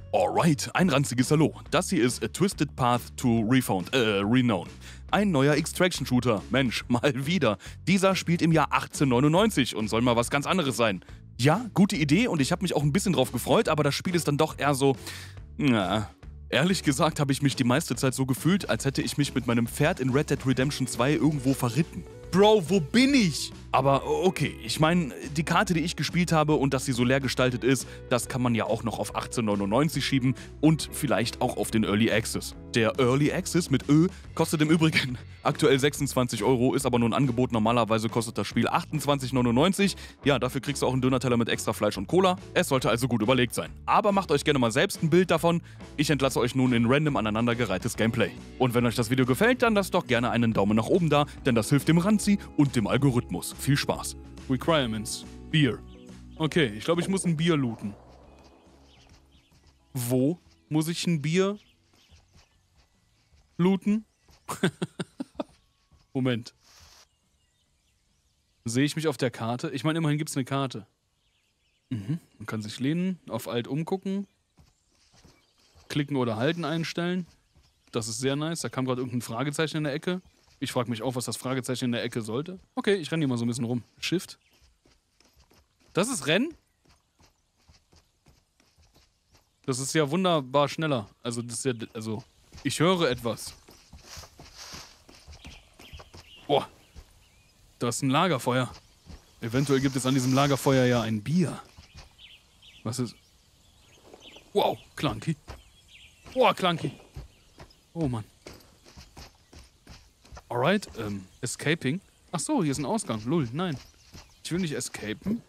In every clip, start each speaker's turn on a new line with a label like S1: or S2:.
S1: Alright, ein ranziges Hallo. Das hier ist A Twisted Path to Renown. Ein neuer Extraction-Shooter. Mensch, mal wieder. Dieser spielt im Jahr 1899 und soll mal was ganz anderes sein. Ja, gute Idee und ich habe mich auch ein bisschen drauf gefreut, aber das Spiel ist dann doch eher so... Na, ehrlich gesagt habe ich mich die meiste Zeit so gefühlt, als hätte ich mich mit meinem Pferd in Red Dead Redemption 2 irgendwo verritten. Bro, wo bin ich? Aber okay, ich meine, die Karte, die ich gespielt habe und dass sie so leer gestaltet ist, das kann man ja auch noch auf 1899 schieben und vielleicht auch auf den Early Access. Der Early Access mit Ö kostet im Übrigen aktuell 26 €, ist aber nur ein Angebot. Normalerweise kostet das Spiel 28,99 €. Ja, dafür kriegst du auch einen Döner-Teller mit extra Fleisch und Cola. Es sollte also gut überlegt sein. Aber macht euch gerne mal selbst ein Bild davon. Ich entlasse euch nun in random aneinandergereihtes Gameplay. Und wenn euch das Video gefällt, dann lasst doch gerne einen Daumen nach oben da, denn das hilft dem Ranzi und dem Algorithmus. Viel Spaß. Requirements. Bier. Okay, ich glaube, ich muss ein Bier looten. Wo muss ich ein Bier looten? Moment. Sehe ich mich auf der Karte? Ich meine, immerhin gibt es eine Karte. Man kann sich lehnen, auf Alt umgucken, klicken oder halten einstellen. Das ist sehr nice. Da kam gerade irgendein Fragezeichen in der Ecke. Ich frage mich auch, was das Fragezeichen in der Ecke sollte. Okay, ich renne hier mal so ein bisschen rum. Shift. Das ist Rennen? Das ist ja wunderbar schneller. Also, das ist ja, also, ich höre etwas. Boah. Da ist ein Lagerfeuer. Eventuell gibt es an diesem Lagerfeuer ja ein Bier. Was ist... Wow, Clunky. Boah, Clunky. Oh, Mann. Alright, escaping. Ach so, hier ist ein Ausgang. Lull, nein. Ich will nicht escapen.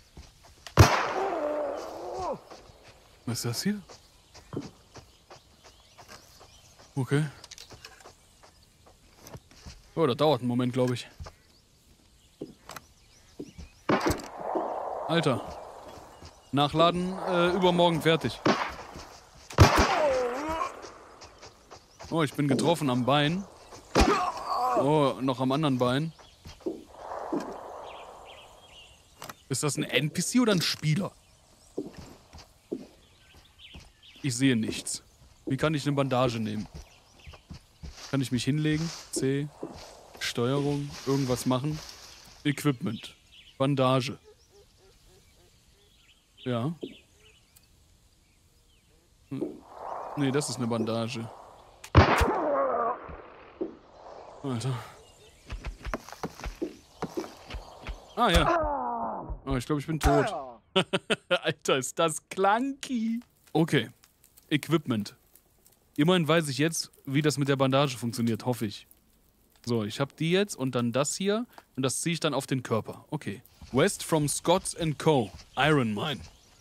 S1: Was ist das hier? Okay. Oh, das dauert einen Moment, glaube ich. Alter. Nachladen, übermorgen fertig. Oh, ich bin getroffen am Bein. Oh, noch am anderen Bein. Ist das ein NPC oder ein Spieler? Ich sehe nichts. Wie kann ich eine Bandage nehmen? Kann ich mich hinlegen? C. Steuerung. Irgendwas machen. Equipment. Bandage. Ja. Nee, das ist eine Bandage. Alter. Ah, ja. Oh, ich glaube, ich bin tot. Alter, ist das clunky. Okay. Equipment. Immerhin weiß ich jetzt, wie das mit der Bandage funktioniert, hoffe ich. So, ich habe die jetzt und dann das hier. Und das ziehe ich dann auf den Körper. Okay. West from Scotts & Co. Iron Mine.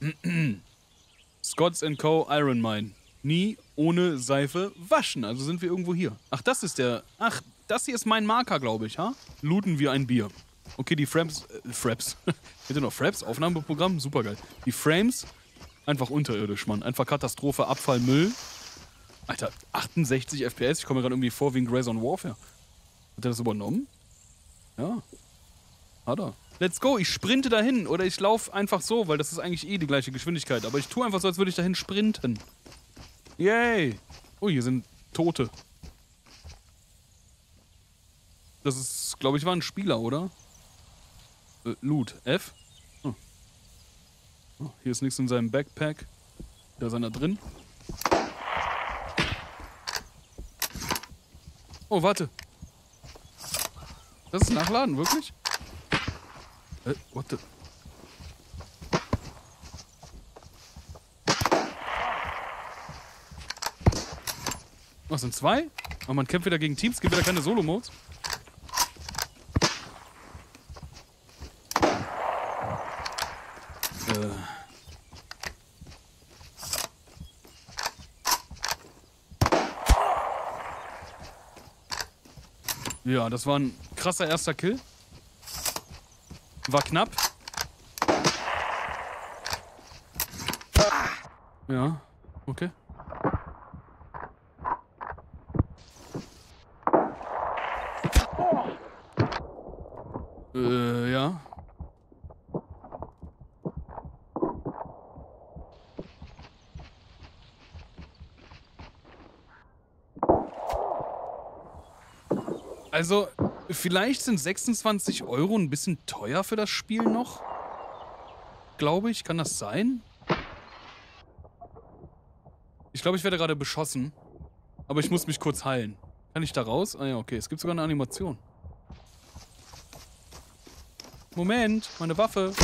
S1: Scotts & Co. Iron Mine. Nie ohne Seife waschen. Also sind wir irgendwo hier. Ach, das ist der... Ach, das hier ist mein Marker, glaube ich, ha? Looten wir ein Bier. Okay, die Frames... Fraps. Hätte noch Fraps? Aufnahmeprogramm? Supergeil. Die Frames... Einfach unterirdisch, Mann. Einfach Katastrophe, Abfall, Müll. Alter, 68 FPS. Ich komme mir gerade irgendwie vor wie in Grays on Warfare. Hat er das übernommen? Ja. Hat er. Let's go, ich sprinte dahin. Oder ich laufe einfach so, weil das ist eigentlich eh die gleiche Geschwindigkeit. Aber ich tue einfach so, als würde ich dahin sprinten. Yay. Oh, hier sind Tote. Das ist, glaube ich, war ein Spieler, oder? Loot. F? Oh. Oh, hier ist nichts in seinem Backpack. Da ist einer drin. Oh, warte. Das ist Nachladen, wirklich? What the... Was, sind zwei? Aber man kämpft wieder gegen Teams, gibt wieder keine Solo-Modes. Ja, das war ein krasser erster Kill. War knapp. Ja, okay. Ja. Also, vielleicht sind 26 Euro ein bisschen teuer für das Spiel noch. Glaube ich. Kann das sein? Ich glaube, ich werde gerade beschossen. Aber ich muss mich kurz heilen. Kann ich da raus? Ah ja, okay. Es gibt sogar eine Animation. Moment, meine Waffe.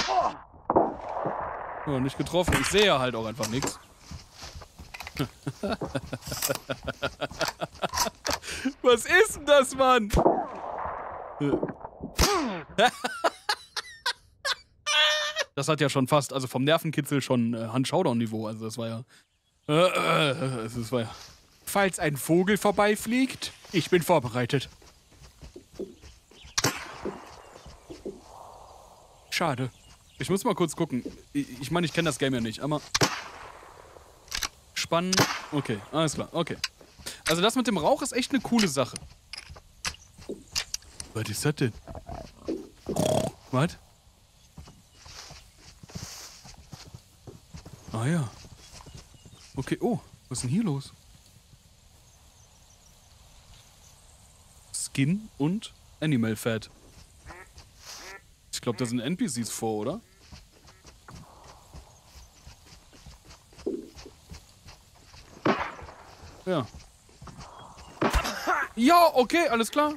S1: Oh, nicht getroffen. Ich sehe ja halt auch einfach nichts. Was ist denn das, Mann? Das hat ja schon fast, also vom Nervenkitzel schon Hand-Showdown-Niveau. Also das war ja... Das war ja... Falls ein Vogel vorbeifliegt, ich bin vorbereitet. Schade. Ich muss mal kurz gucken. Ich meine, ich kenne das Game ja nicht, aber... Spannend. Okay, alles klar, okay. Also das mit dem Rauch ist echt eine coole Sache. Was ist das denn? Was? Ah ja. Okay, oh, was ist denn hier los? Skin und Animal Fat. Ich glaube, da sind NPCs vor, oder? Ja. Ja, okay, alles klar.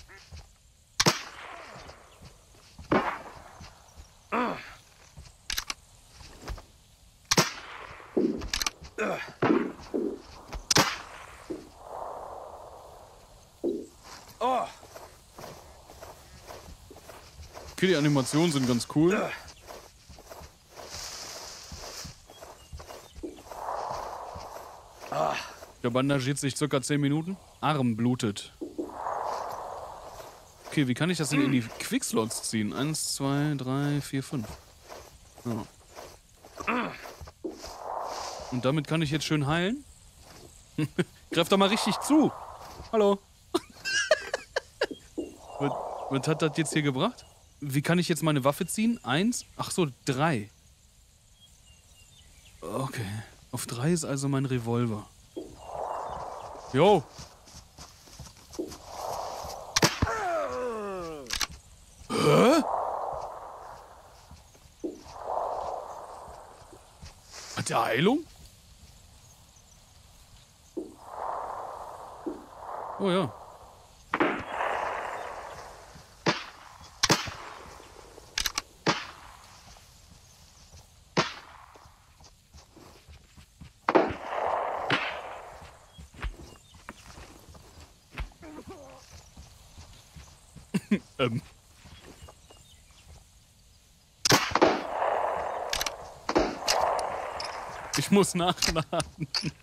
S1: Okay, die Animationen sind ganz cool. Der bandagiert sich circa 10 Minuten. Arm blutet. Okay, wie kann ich das denn in die Quickslots ziehen? 1, 2, 3, 4, 5. Ja. Und damit kann ich jetzt schön heilen. Greif doch mal richtig zu. Hallo. Was hat das jetzt hier gebracht? Wie kann ich jetzt meine Waffe ziehen? 1? Ach so, 3. Okay. Auf 3 ist also mein Revolver. Jo. Hä? Hat der Heilung? Oh ja. Ich muss nachladen.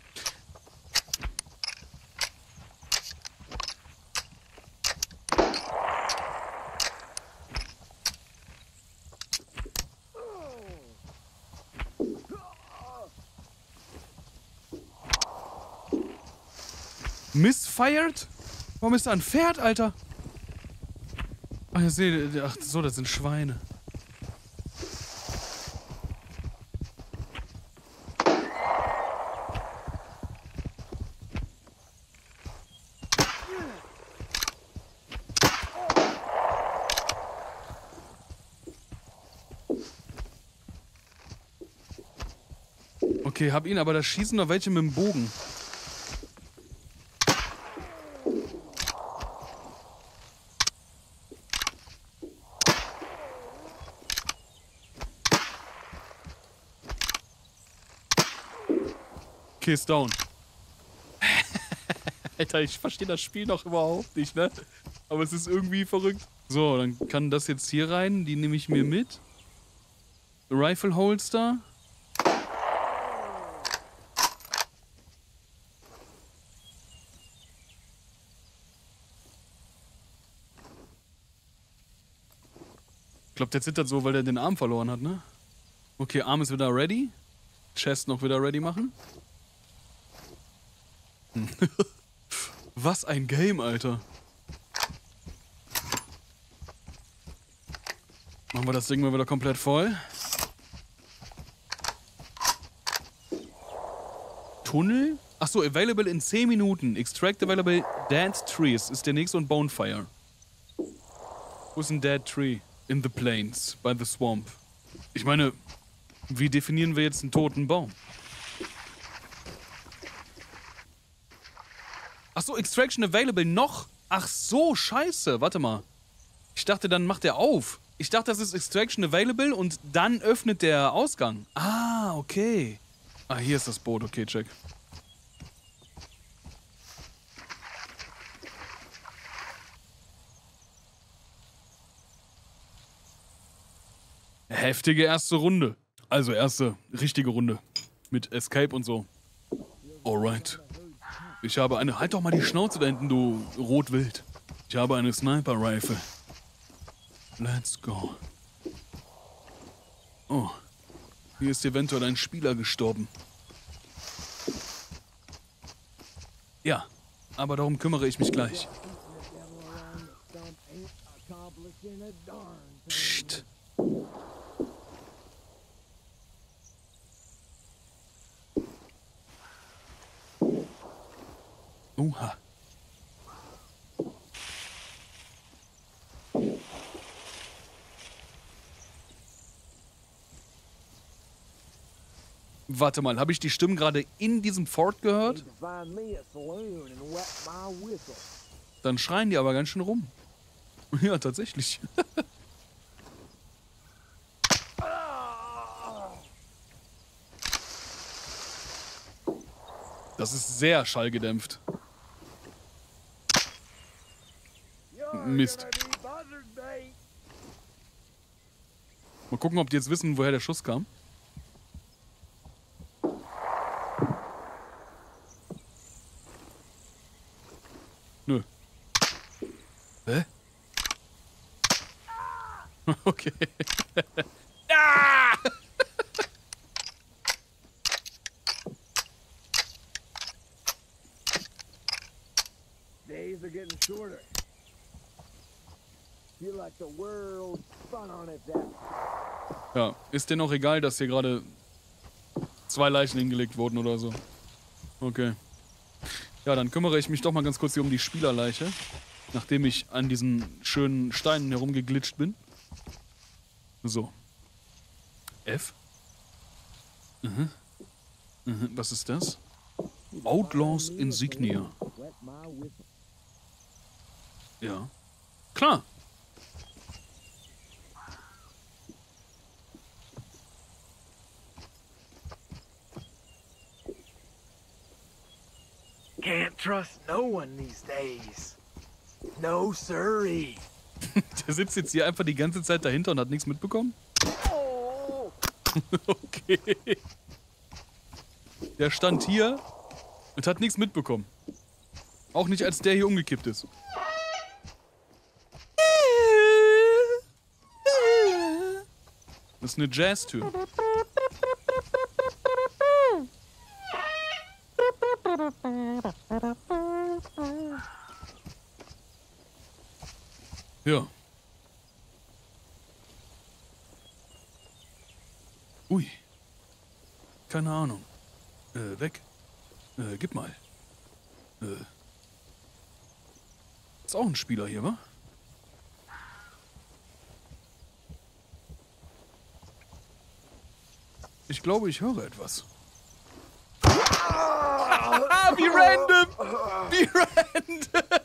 S1: Misfired? Warum ist da ein Pferd, Alter? Ach, ich sehe, ach so, das sind Schweine. Okay, hab ihn, aber da schießen noch welche mit dem Bogen. Okay, ist down. Alter, ich verstehe das Spiel noch überhaupt nicht, ne? Aber es ist irgendwie verrückt. So, dann kann das jetzt hier rein. Die nehme ich mir mit. Rifle Holster. Ich glaube, der zittert so, weil der den Arm verloren hat, ne? Okay, Arm ist wieder ready. Chest noch wieder ready machen. Was ein Game, Alter. Machen wir das Ding mal wieder komplett voll. Tunnel? Achso, available in 10 Minuten. Extract available dead trees ist der nächste und Bonefire. Wo ist ein Dead Tree? In the plains, by the swamp. Ich meine, wie definieren wir jetzt einen toten Baum? Ach so, Extraction available noch? Ach so, scheiße. Warte mal. Ich dachte, dann macht er auf. Ich dachte, das ist Extraction available und dann öffnet der Ausgang. Ah, okay. Ah, hier ist das Boot. Okay, check. Heftige erste Runde. Also erste richtige Runde. Mit Escape und so. Alright. Ich habe eine... Halt doch mal die Schnauze da hinten, du Rotwild. Ich habe eine Sniper-Rifle. Let's go. Oh. Hier ist eventuell ein Spieler gestorben. Ja. Aber darum kümmere ich mich gleich. Psst. Oha. Warte mal, habe ich die Stimmen gerade in diesem Fort gehört? Dann schreien die aber ganz schön rum. Ja, tatsächlich. Das ist sehr schallgedämpft. Mist. Mal gucken, ob die jetzt wissen, woher der Schuss kam. Nö. Hä? Okay. Ah!
S2: Days are getting shorter. Feel like the world's fun on its ass.
S1: Ja, ist dir noch egal, dass hier gerade 2 Leichen hingelegt wurden oder so? Okay. Ja, dann kümmere ich mich doch mal ganz kurz hier um die Spielerleiche. Nachdem ich an diesen schönen Steinen herumgeglitscht bin. So. F. Mhm. Mhm. Was ist das? Outlaws Insignia. Ja. Klar.
S2: Can't trust no one these days. No siree.
S1: Der sitzt jetzt hier einfach die ganze Zeit dahinter und hat nichts mitbekommen?
S2: Oh.
S1: Okay. Der stand hier und hat nichts mitbekommen. Auch nicht, als der hier umgekippt ist. Das ist eine Jazztür. Ja. Ui. Keine Ahnung. Weg. Gib mal. Ist auch ein Spieler hier, wa? Ich glaube, ich höre etwas. Wie random! Wie random!